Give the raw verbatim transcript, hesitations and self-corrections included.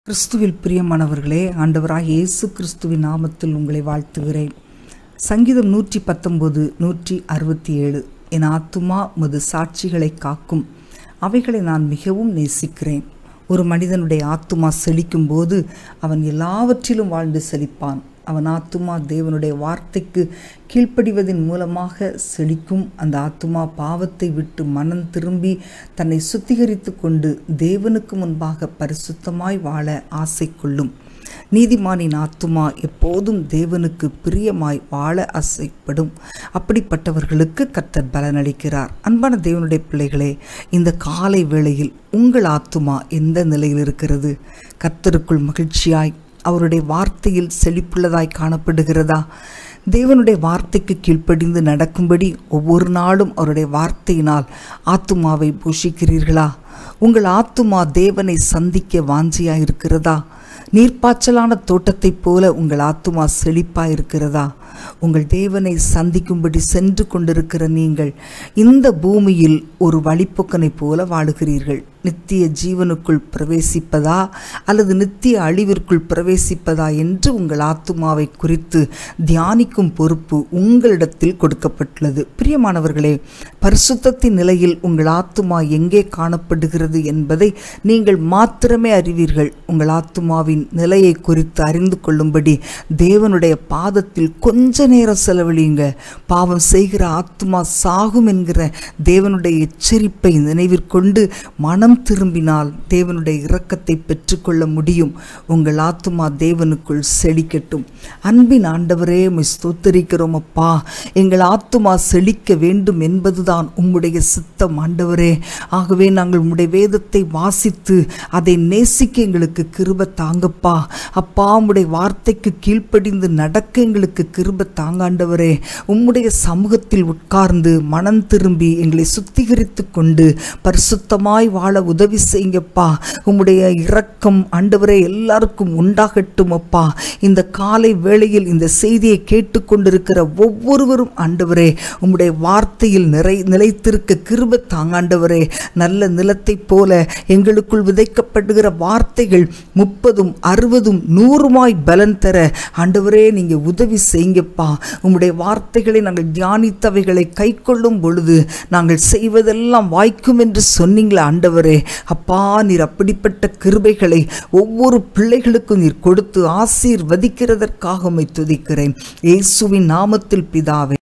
கிறிஸ்துவில் பிரியமானவர்களே, ஆண்டவராக இயேசு கிறிஸ்துவின் நாமத்தில் உங்களை வாழ்த்துகிறேன். சங்கீதம் நூற்றி பத்தொன்பது நூற்றி அறுபத்தி ஏழு. என் ஆத்துமா உமது சாட்சிகளை காக்கும், அவைகளை நான் மிகவும் நேசிக்கிறேன். ஒரு மனிதனுடைய ஆத்துமா செழிக்கும் போது அவன் எல்லாவற்றிலும் வாழ்ந்து செழிப்பான். அவன் ஆத்துமா தேவனுடைய வார்த்தைக்கு கீழ்ப்படிவதன் மூலமாக செழிக்கும். அந்த ஆத்துமா பாவத்தை விட்டு மனம் திரும்பி தன்னை சுத்திகரித்து கொண்டு தேவனுக்கு முன்பாக பரிசுத்தமாய் வாழ ஆசை கொள்ளும். நீதிமானின் ஆத்துமா எப்போதும் தேவனுக்கு பிரியமாய் வாழ ஆசைப்படும். அப்படிப்பட்டவர்களுக்கு கர்த்தர் பலனளிக்கிறார். அன்பான தேவனுடைய பிள்ளைகளே, இந்த காலை வேளையில் உங்கள் ஆத்துமா எந்த நிலையில் இருக்கிறது? கர்த்தருக்குள் மகிழ்ச்சியாய் அவருடைய வார்த்தையில் செழிப்புள்ளதாய் காணப்படுகிறதா? தேவனுடைய வார்த்தைக்கு கீழ்ப்படிந்து நடக்கும்படி ஒவ்வொரு நாளும் அவருடைய வார்த்தையினால் ஆத்துமாவை போஷிக்கிறீர்களா? உங்கள் ஆத்துமா தேவனை சந்திக்க வாஞ்சியாக இருக்கிறதா? நீர்ப்பாய்ச்சலான தோட்டத்தைப் போல உங்கள் ஆத்துமா செழிப்பாக இருக்கிறதா? உங்கள் தேவனை சந்திக்கும்படி சென்று கொண்டிருக்கிற நீங்கள் இந்த பூமியில் ஒரு வழிப்போக்கனை போல வாழுகிறீர்கள். நித்திய ஜீவனுக்குள் பிரவேசிப்பதா அல்லது நித்திய அழிவிற்குள் பிரவேசிப்பதா என்று உங்கள் ஆத்துமாவை குறித்து தியானிக்கும் பொறுப்பு உங்களிடத்தில் கொடுக்கப்பட்டுள்ளது. பிரியமானவர்களே, பரிசுத்தத்தின் நிலையில் உங்கள் ஆத்துமா எங்கே காணப்படுகிறது என்பதை நீங்கள் மாத்திரமே அறிவீர்கள். உங்கள் ஆத்துமாவின் நிலையை குறித்து அறிந்து கொள்ளும்படி தேவனுடைய பாதத்தில் கொஞ்ச நேரம் செலவழியுங்க. பாவம் செய்கிற ஆத்துமா சாகும் என்கிற தேவனுடைய எச்சரிப்பை நினைவிற்கொண்டு மனம் திரும்பினால் தேவனுடைய இரக்கத்தை பெற்றுக்கொள்ள முடியும். உங்கள் ஆத்துமா தேவனுக்குள் செழிக்கட்டும். அன்பின் ஆண்டவரே, உம்மை ஸ்தோத்திரிக்கிறோம் அப்பா. எங்கள் ஆத்துமா செழிக்க வேண்டும் என்பதுதான் உம்முடைய சித்தம் ஆண்டவரே. ஆகவே நாங்கள் உம்முடைய வேதத்தை வாசித்து அதை நேசிக்க எங்களுக்கு கிருபை தாங்கப்பா. அப்பா, உம்முடைய வார்த்தைக்கு கீழ்ப்படிந்து நடக்க எங்களுக்கு கிருபை தாங்க ஆண்டவரே. உம்முடைய சமூகத்தில் உட்கார்ந்து மனம் திரும்பி எங்களை சுத்திகரித்து கொண்டு பரிசுத்தமாய் வாழ உதவி செய்யுங்கப்பா. உம்முடைய இரக்கம் ஆண்டவரே எல்லாருக்கும் உண்டாகட்டும் அப்பா. இந்த காலை வேளையில் இந்த செய்தியை கேட்டுக்கொண்டிருக்கிற ஒவ்வொருவரும் ஆண்டவரே உம்முடைய வார்த்தையில் நிறை நிலைத்திருக்க கிருபை தாங்க ஆண்டவரே. நல்ல நிலத்தைப் போல எங்களுக்குள் விதைக்கப்படுகிற வார்த்தைகள் முப்பதும் அறுபதும் நூறுமாய் பலன் தர ஆண்டவரே நீங்க உதவி செய்யுங்கப்பா. உம்முடைய வார்த்தைகளை நாங்கள் தியானித்தவைகளை கை கொள்ளும் பொழுது நாங்கள் செய்வதெல்லாம் வாய்க்கும் என்று சொன்னீங்களே ஆண்டவரே. அப்பா, நீர் அப்படிப்பட்ட கிருபைகளை ஒவ்வொரு பிள்ளைகளுக்கும் நீர் கொடுத்து ஆசீர்வதிக்கிறதற்காக உம்மை துதிக்கிறேன். இயேசுவின் நாமத்தில் பிதாவே.